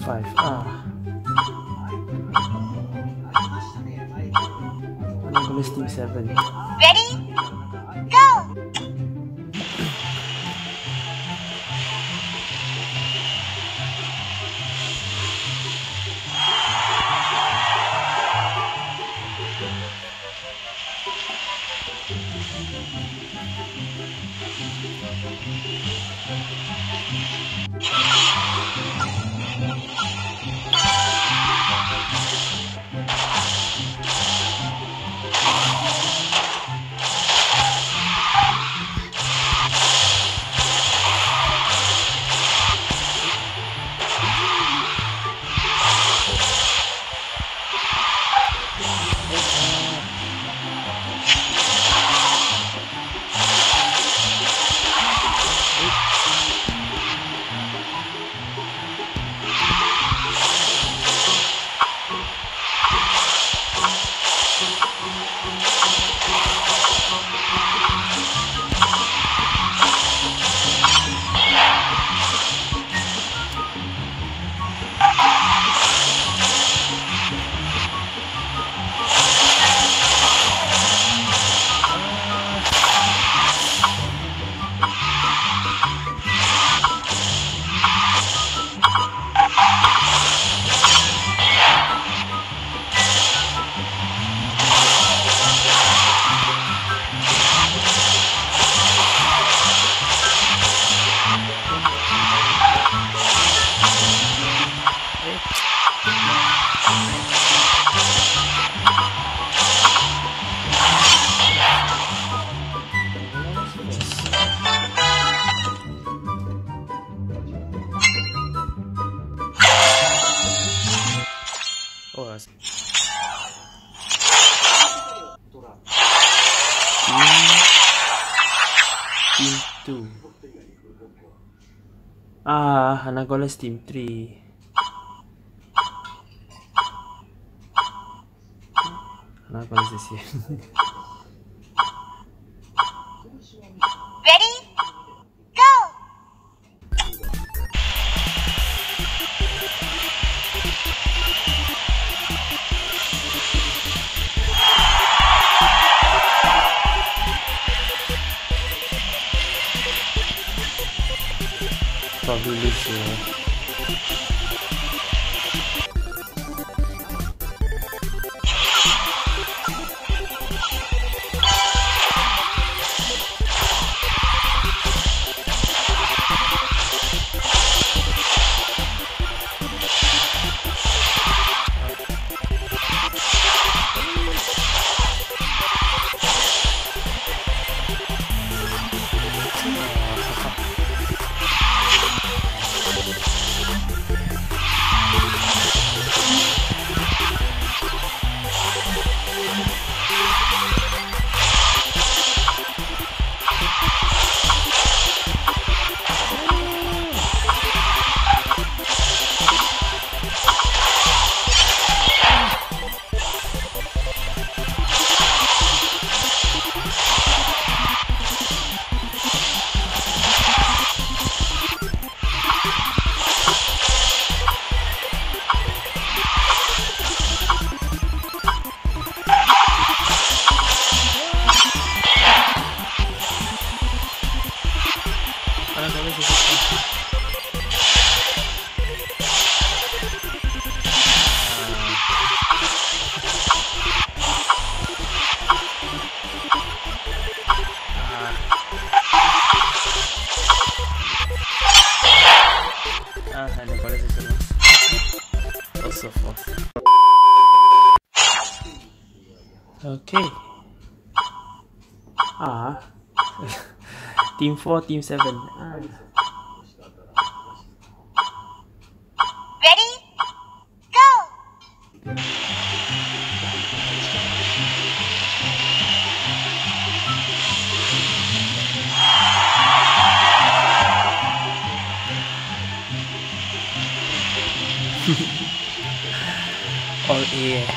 5. Anagolles Team 7. Ready? Go! Team 2. Anagolles Team 3. Anagolles is here. Ready? Go! Probably lose here. Also fourth. Okay. Team 4, Team 7. Ready? Go! All A.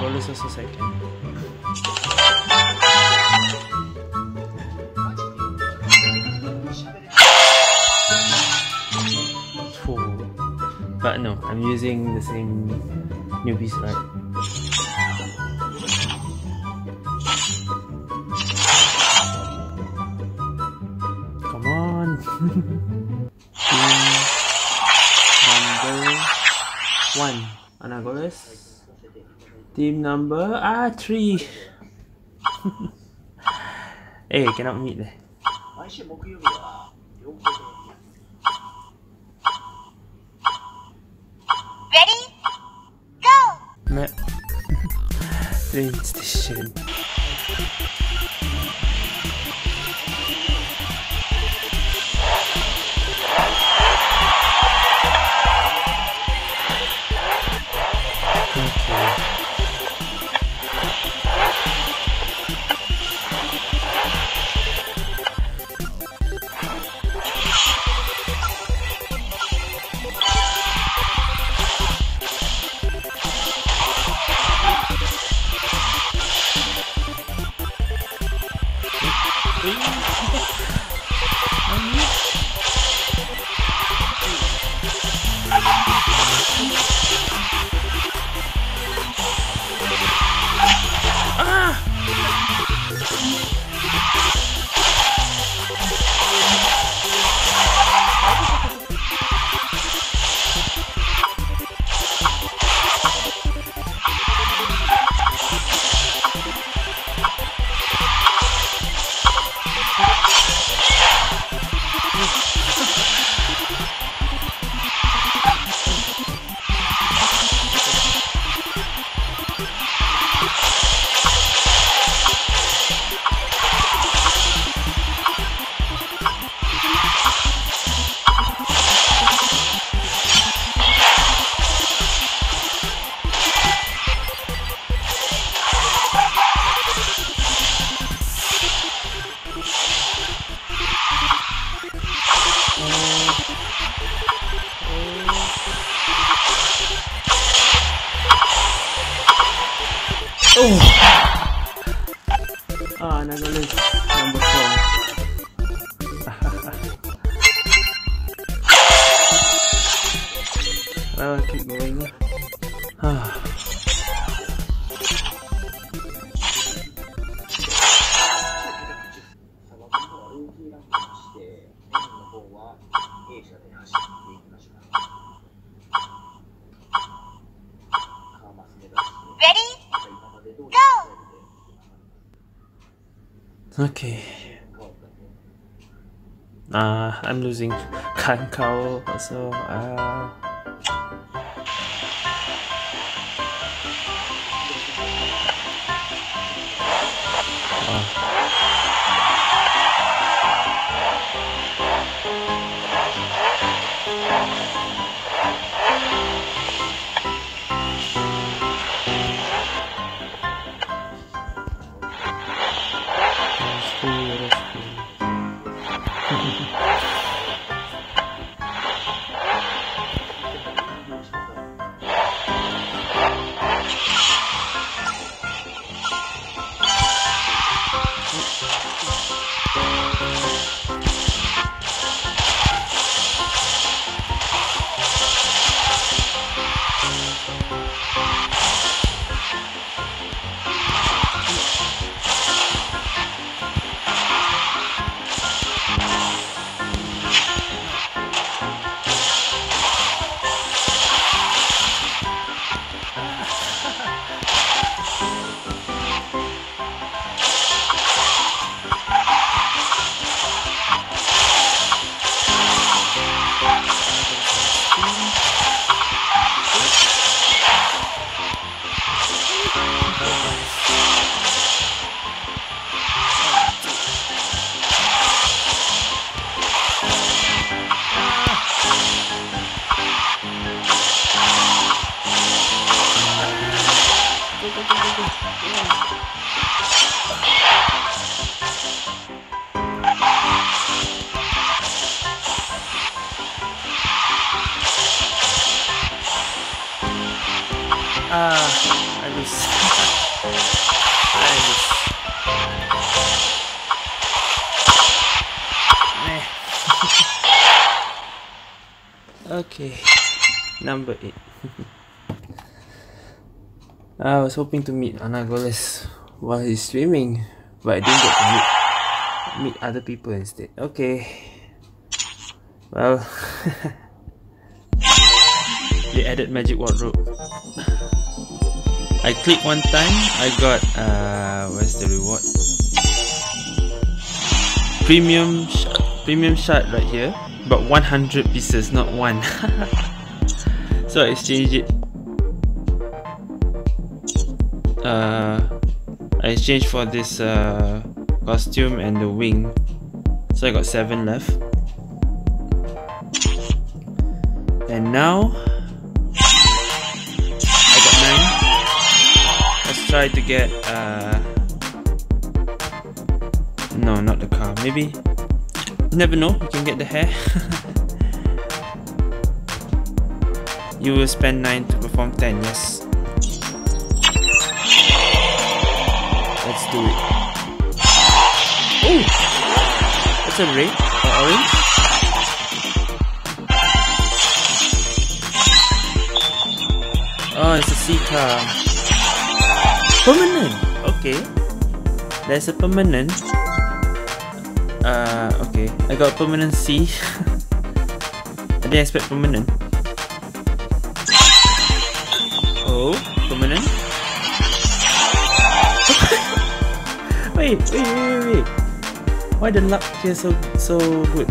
anagolles also second. But no, I'm using the same new piece, right? Come on! Team number 1, anagolles. Team number 3. Hey, cannot meet there. Ready? Go! Map. Train station. Anagolles number 4. I'll keep going. Ready? Go! Okay. I'm losing Kankao also. I lose. Nice. Okay, number 8. I was hoping to meet anagolles while he's swimming, but I didn't get to meet other people instead. Okay, well, they added magic wardrobe. I click one time, I got where's the reward? Premium shard right here, but 100 pieces, not one. So I exchanged it. I exchanged for this costume and the wing, so I got 7 left. And now I got 9. Let's try to get no, not the car. Maybe, never know, you can get the hair. You will spend 9 to perform 10, yes. Let's do it. Oh! That's a red or orange? Oh, it's a Shika. Permanent! Okay. There's a permanent. Okay. I got permanent C. I didn't expect permanent. Oh, permanent. Wait. Why the luck here so good?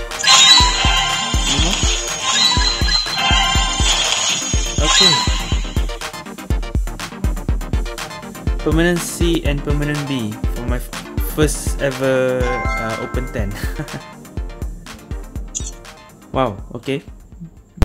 Okay. Permanent C and permanent B for my first ever open 10. Wow, okay.